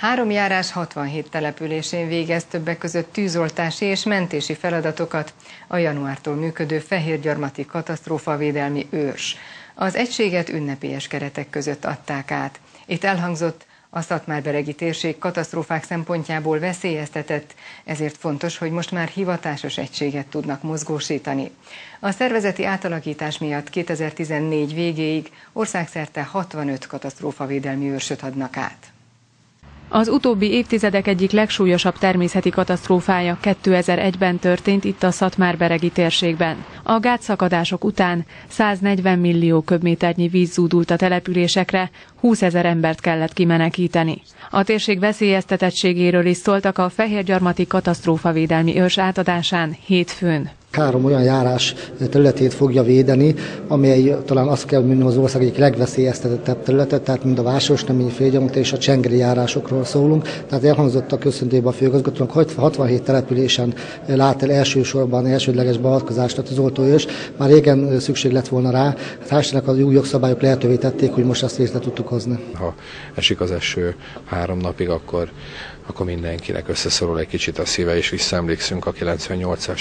3 járás 67 településén végez többek között tűzoltási és mentési feladatokat a januártól működő Fehérgyarmati katasztrófavédelmi őrs. Az egységet ünnepélyes keretek között adták át. Itt elhangzott, a szatmárberegi térség katasztrófák szempontjából veszélyeztetett, ezért fontos, hogy most már hivatásos egységet tudnak mozgósítani. A szervezeti átalakítás miatt 2014 végéig országszerte 65 katasztrófavédelmi őrsöt adnak át. Az utóbbi évtizedek egyik legsúlyosabb természeti katasztrófája 2001-ben történt itt a szatmárberegi térségben. A gátszakadások után 140 millió köbméternyi víz zúdult a településekre, 20 000 embert kellett kimenekíteni. A térség veszélyeztetettségéről is szóltak a Fehérgyarmati katasztrófavédelmi őrs átadásán hétfőn. 3 olyan járás területét fogja védeni, amely talán azt kell mondani, az ország egyik legveszélyeztetettebb területet, tehát mind a Vásárosnamény, Fehérgyarmati és a Csengeri járásokról szólunk. Tehát elhangzott a köszöntőben a főigazgatónak, hogy 67 településen lát el elsősorban elsődleges beavatkozást a tűzoltóőrs. Már régen szükség lett volna rá, társadalmak az új jogszabályok lehetővé tették, hogy most ezt részre tudtuk hozni. Ha esik az eső 3 napig, akkor mindenkinek összeszorul egy kicsit a szíve, és visszaemlékszünk a 98-as,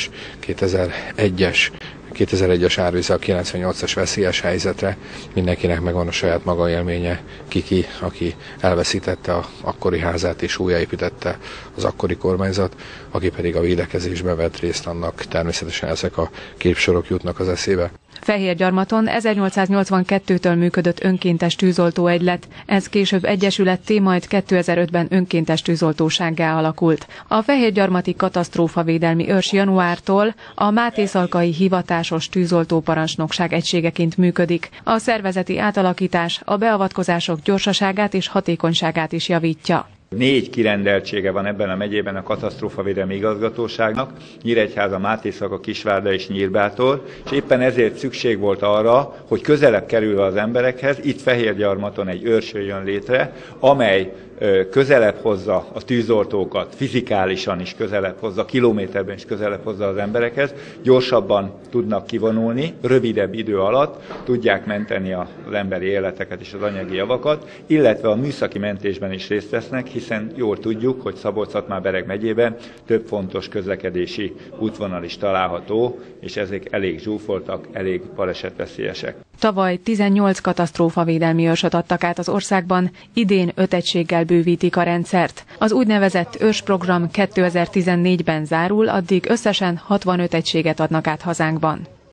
2001-es árvíz, a 98-as veszélyes helyzetre. Mindenkinek megvan a saját maga élménye, aki elveszítette az akkori házát és újjáépítette az akkori kormányzat, aki pedig a védekezésben vett részt, annak természetesen ezek a képsorok jutnak az eszébe. Fehérgyarmaton 1882-től működött önkéntes tűzoltóegylet, ez később egyesületté, majd 2005-ben önkéntes tűzoltósággá alakult. A Fehérgyarmati katasztrófavédelmi őrs januártól a Mátészalkai hivatásos tűzoltóparancsnokság egységeként működik. A szervezeti átalakítás a beavatkozások gyorsaságát és hatékonyságát is javítja. 4 kirendeltsége van ebben a megyében a katasztrófavédelmi igazgatóságnak, Nyíregyháza, Mátészalka, Kisvárda és Nyírbátor, és éppen ezért szükség volt arra, hogy közelebb kerülve az emberekhez, itt Fehérgyarmaton egy őrs jön létre, amely közelebb hozza a tűzoltókat, fizikálisan is közelebb hozza, kilométerben is közelebb hozza az emberekhez, gyorsabban tudnak kivonulni, rövidebb idő alatt tudják menteni az emberi életeket és az anyagi javakat, illetve a műszaki mentésben is részt vesznek, hiszen jól tudjuk, hogy Szabolcs-Szatmár-Bereg megyében több fontos közlekedési útvonal is található, és ezek elég zsúfoltak, elég balesetveszélyesek. Tavaly 18 katasztrófavédelmi őrsöt adtak át az országban, idén 5 egységgel bővítik a rendszert. Az úgynevezett őrsprogram 2014-ben zárul, addig összesen 65 egységet adnak át hazánkban.